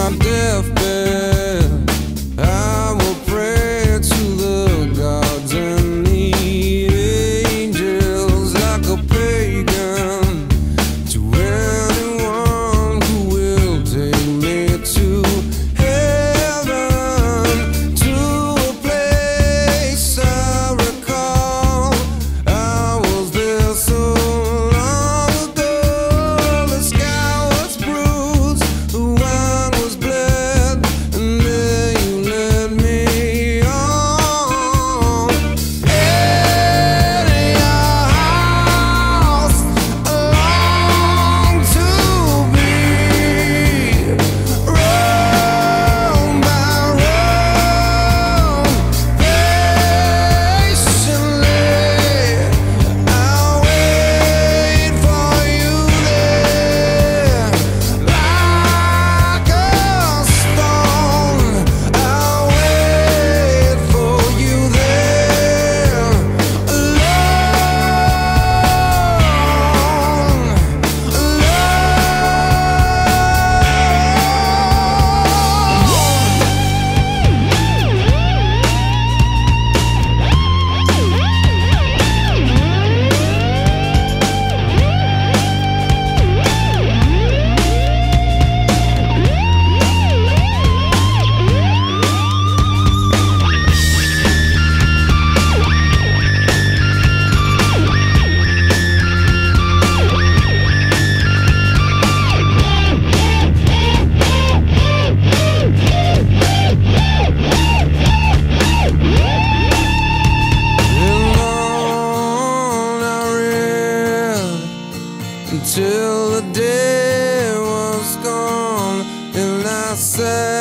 my deathbed, I will pray to the gods and the angels like a pagan, to anyone who will take me to heaven, to a place I recall. I was there so long ago. The sky was bruised, the wine was bled, and there you led me on. In your house, I long to be, room by room, patiently I'll wait for you there, like a stone. I'll wait for you there, until the day was gone and I said